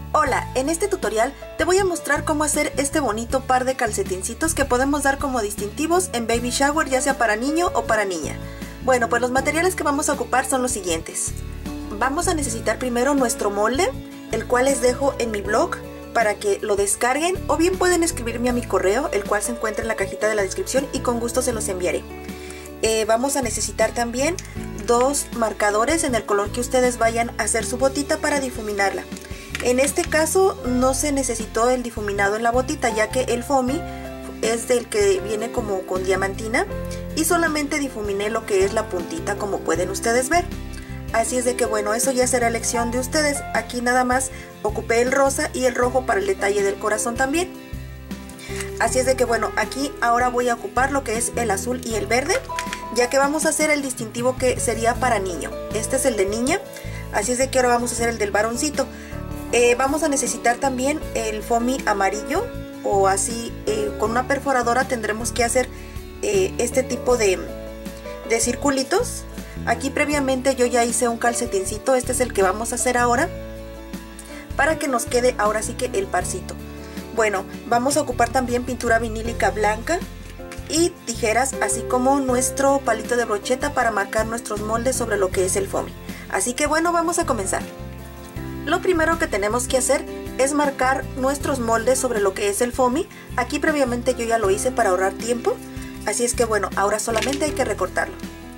Hola, en este tutorial te voy a mostrar cómo hacer este bonito par de calcetincitos que podemos dar como distintivos en baby shower, ya sea para niño o para niña. Bueno, pues los materiales que vamos a ocupar son los siguientes. Vamos a necesitar primero nuestro molde, el cual les dejo en mi blog para que lo descarguen, o bien pueden escribirme a mi correo, el cual se encuentra en la cajita de la descripción, y con gusto se los enviaré. Vamos a necesitar también dos marcadores en el color que ustedes vayan a hacer su botita para difuminarla. En este caso no se necesitó el difuminado en la botita, ya que el foamy es del que viene como con diamantina, y solamente difuminé lo que es la puntita, como pueden ustedes ver. Así es de que bueno, eso ya será elección de ustedes. Aquí nada más ocupé el rosa y el rojo para el detalle del corazón también. Así es de que bueno, aquí ahora voy a ocupar lo que es el azul y el verde, ya que vamos a hacer el distintivo que sería para niño. Este es el de niña, así es de que ahora vamos a hacer el del varoncito. Vamos a necesitar también el foamy amarillo, o así con una perforadora tendremos que hacer este tipo de circulitos. Aquí previamente yo ya hice un calcetincito, este es el que vamos a hacer ahora, para que nos quede ahora sí que el parcito. Bueno, vamos a ocupar también pintura vinílica blanca y tijeras, así como nuestro palito de brocheta para marcar nuestros moldes sobre lo que es el foamy. Así que bueno, vamos a comenzar. Lo primero que tenemos que hacer es marcar nuestros moldes sobre lo que es el foamy. Aquí previamente yo ya lo hice para ahorrar tiempo, así es que bueno, ahora solamente hay que recortarlo.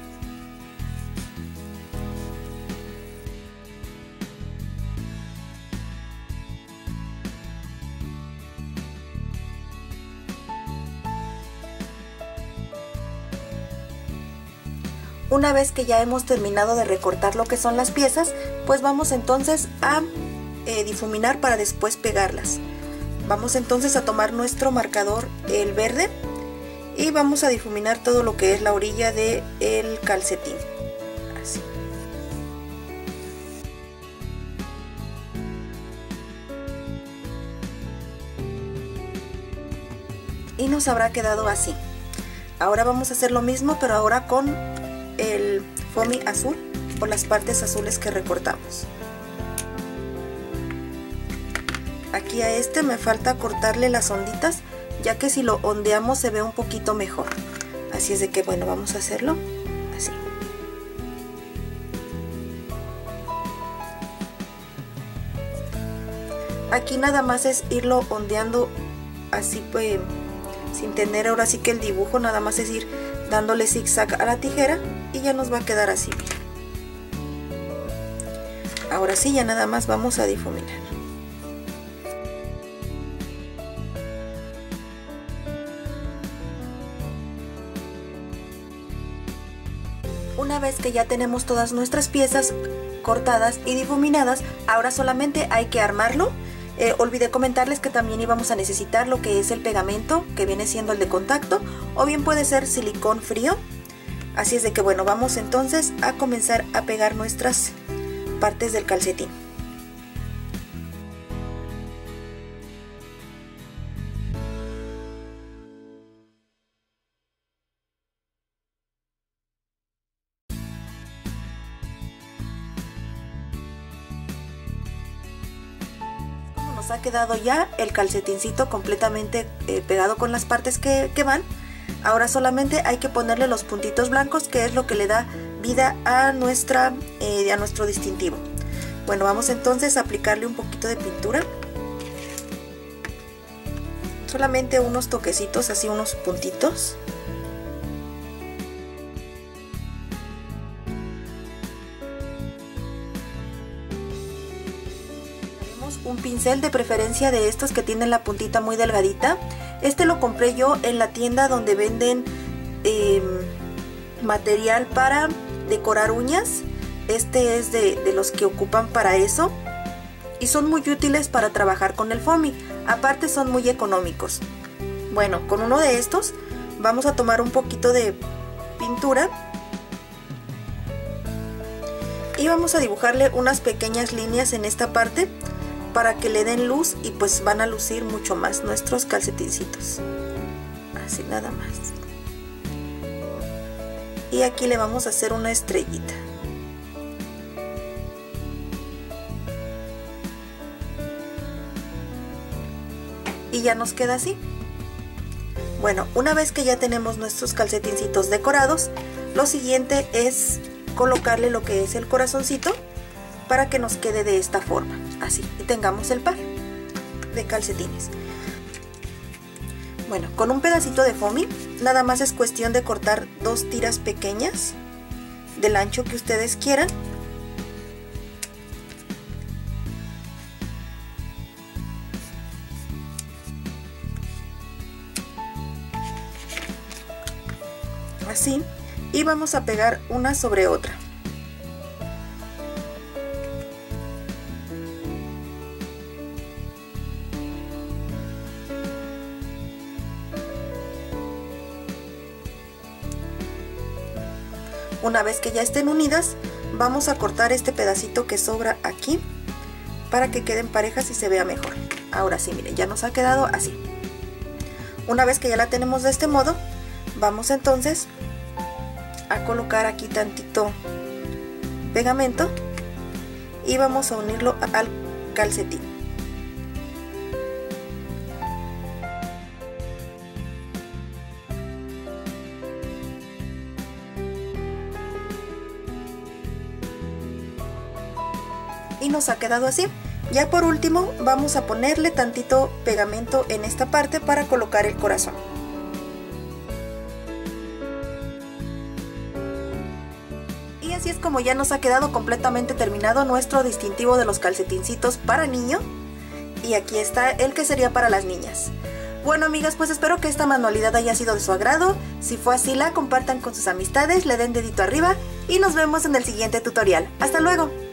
Una vez que ya hemos terminado de recortar lo que son las piezas, pues vamos entonces a difuminar para después pegarlas. Vamos entonces a tomar nuestro marcador, el verde, y vamos a difuminar todo lo que es la orilla del calcetín. Así. Y nos habrá quedado así. Ahora vamos a hacer lo mismo, pero ahora con el foamy azul, por las partes azules que recortamos. Aquí a este me falta cortarle las onditas, ya que si lo ondeamos se ve un poquito mejor. Así es de que bueno, vamos a hacerlo así. Aquí nada más es irlo ondeando así, pues sin tener ahora sí que el dibujo, nada más es ir dándole zigzag a la tijera y ya nos va a quedar así. Ahora sí, ya nada más vamos a difuminar. Una vez que ya tenemos todas nuestras piezas cortadas y difuminadas, ahora solamente hay que armarlo. Olvidé comentarles que también íbamos a necesitar lo que es el pegamento, que viene siendo el de contacto, o bien puede ser silicón frío. Así es de que bueno, vamos entonces a comenzar a pegar nuestras partes del calcetín. Nos ha quedado ya el calcetincito completamente pegado con las partes que van. Ahora solamente hay que ponerle los puntitos blancos, que es lo que le da vida a nuestro distintivo. Bueno, vamos entonces a aplicarle un poquito de pintura, solamente unos toquecitos, así unos puntitos. Un pincel, de preferencia de estos que tienen la puntita muy delgadita. Este lo compré yo en la tienda donde venden material para decorar uñas. Este es de los que ocupan para eso y son muy útiles para trabajar con el foamy. Aparte son muy económicos. Bueno, con uno de estos vamos a tomar un poquito de pintura y vamos a dibujarle unas pequeñas líneas en esta parte para que le den luz, y pues van a lucir mucho más nuestros calcetincitos. Así nada más. Y aquí le vamos a hacer una estrellita. y ya nos queda así. Bueno, una vez que ya tenemos nuestros calcetincitos decorados, lo siguiente es colocarle lo que es el corazoncito para que nos quede de esta forma, así, y tengamos el par de calcetines. Bueno, con un pedacito de foamy, nada más es cuestión de cortar 2 tiras pequeñas del ancho que ustedes quieran. Así, y vamos a pegar una sobre otra. Una vez que ya estén unidas, vamos a cortar este pedacito que sobra aquí para que queden parejas y se vea mejor. Ahora sí, miren, ya nos ha quedado así. Una vez que ya la tenemos de este modo, vamos entonces a colocar aquí tantito pegamento y vamos a unirlo al calcetín. Y nos ha quedado así. Ya por último vamos a ponerle tantito pegamento en esta parte para colocar el corazón. Y así es como ya nos ha quedado completamente terminado nuestro distintivo de los calcetincitos para niño. Y aquí está el que sería para las niñas. Bueno, amigas, pues espero que esta manualidad haya sido de su agrado. Si fue así, la compartan con sus amistades, le den dedito arriba y nos vemos en el siguiente tutorial. ¡Hasta luego!